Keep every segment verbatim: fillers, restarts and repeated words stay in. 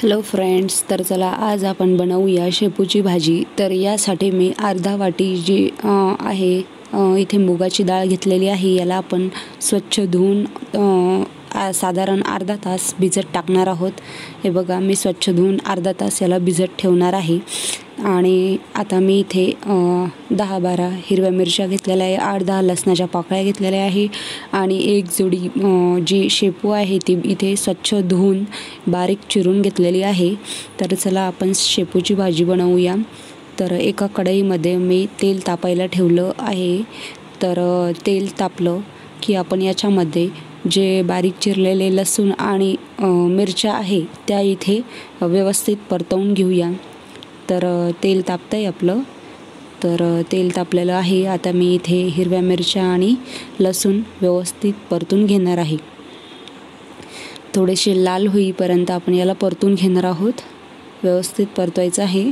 Hello friends, तर चला आज आपण बनवूया शेपूची भाजी। तर यासाठी मी अर्धा वाटी जी आहे इथे मुगाची डाळ घेतलेली आहे। याला आपण स्वच्छ धुवून साधारण अर्धा तास भिजत टाकणार आहोत। हे बघा, मी स्वच्छ धुवून अर्धा तास याला भिजत ठेवणार आहे। आणि आता मी इथे दहा बारा हिरव्या मिरच्या घेतलेल्या आहे, आठ दहा लसणाच्या पाकळ्या घेतलेल्या आहे आणि एक जोडी जी शेपू आहे ती इथे स्वच्छ धुवून बारीक चिरून घेतलेली आहे। तर चला आपण शेपूची भाजी बनवूया। तर एका कढईमध्ये मी तेल तापायला ठेवलं आहे। तर तेल तापलं की आपण याच्यामध्ये जे बारीक चिरलेले लसूण आणि मिरच्या आहे त्या इथे व्यवस्थित परतवून घेऊया। तर तेल तापतंय आपलं, तर तेल तापलेलं आहे। आता मी इथे हिरव्या मिरच्या आणि लसूण व्यवस्थित परतून घेणार आहे। थोडेसे लाल होईपर्यंत आपण याला परतून घेणार आहोत, व्यवस्थित परतवायचं आहे।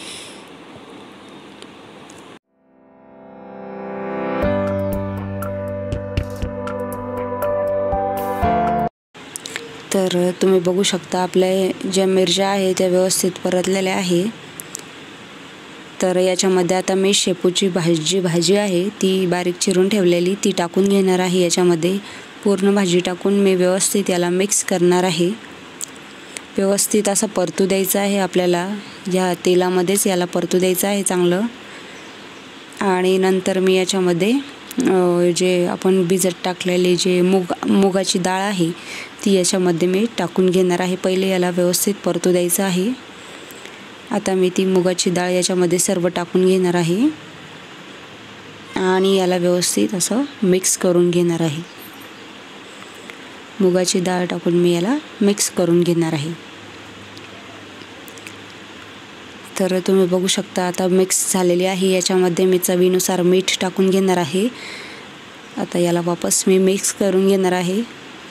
तर तुम्ही बघू शकता आपल्या ज्या मिरच्या आहेत त्या व्यवस्थित परतलेल्या आहे। तर याच्यामध्ये आता मी शेपूची भाजी भाजी आहे ती बारीक चिरून ठेवलेली ती टाकून घेणार आहे। याच्यामध्ये पूर्ण भाजी टाकून मी व्यवस्थित याला मिक्स करणार आहे। व्यवस्थित असं परतू द्यायचं आहे आपल्याला, या तेलामध्येच याला परतू द्यायचं आहे चांगलं। आणि नंतर मी याच्यामध्ये जे आपण भिजत टाकलेले जे मूग मुगाची डाळ आहे ती याच्यामध्ये मी टाकून घेणार आहे। पहिले याला व्यवस्थित परतू द्यायचं आहे। आता मी ती मुगाची डाळ याच्यामध्ये सर्व टाकून घेणार आहे आणि याला व्यवस्थित असं मिक्स करून घेणार आहे। मुगाची डाळ टाकून मी याला मिक्स करून घेणार आहे। तर तुम्ही बघू शकता आता मिक्स झालेली आहे। याच्यामध्ये मी चवीनुसार मीठ टाकून घेणार आहे। आता याला वापस मी मिक्स करून घेणार आहे।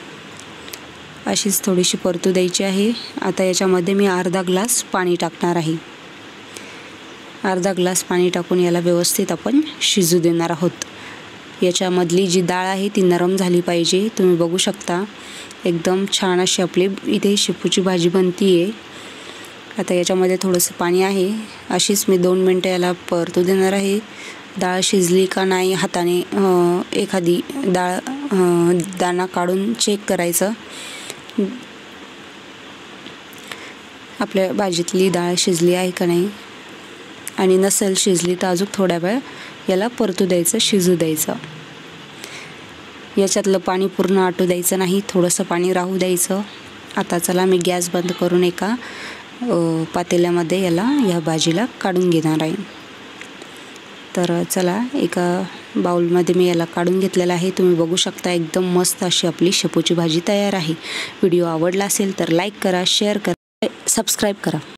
अशीच थोडीशी परतू द्यायची आहे। आता याच्यामध्ये मी अर्धा ग्लास पाणी टाकणार आहे। अर्धा ग्लास पाणी टाकून याला व्यवस्थित आपण शिजू देणार आहोत। याच्यामधली जी डाळ आहे ती नरम झाली पाहिजे। तुम्ही बघू शकता एकदम छान अशी आपली इथे शेपूची भाजी बनतीये। आता याच्यामध्ये थोडंसं पाणी आहे, अशीच मी दोन मिनटं याला परतू देणार आहे। डाळ शिजली का नाही हाताने एखादी डाळ दाणा काढून चेक करायचं, आपल्या भाजीतली डाळ शिजली आहे का नाही। आणि नसेल शिजली तर अजून थोड्या वेळ याला परतू द्यायचं, शिजू द्यायचं। याच्यातलं पाणी पूर्ण आटू द्यायचं नाही, थोडंसं पाणी राहू द्यायचं। आता चला मी गॅस बंद करून एका पातेल्यामध्ये याला या भाजीला काढून घेणार आहे। तर चला एका बाउलमध्ये मी याला काढून घेतलेला आहे। तुम्ही बघू शकता एकदम मस्त अशी आपली शेपूची भाजी तयार आहे। व्हिडिओ आवडला असेल तर लाईक करा, शेअर करा, सबस्क्राईब करा।